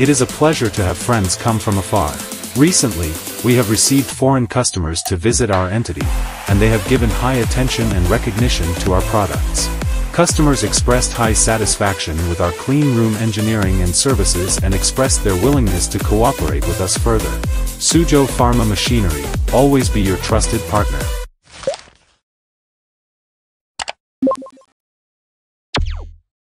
It is a pleasure to have friends come from afar. Recently, we have received foreign customers to visit our entity, and they have given high attention and recognition to our products. Customers expressed high satisfaction with our clean room engineering and services and expressed their willingness to cooperate with us further. SUZHOU Pharma Machinery, always be your trusted partner.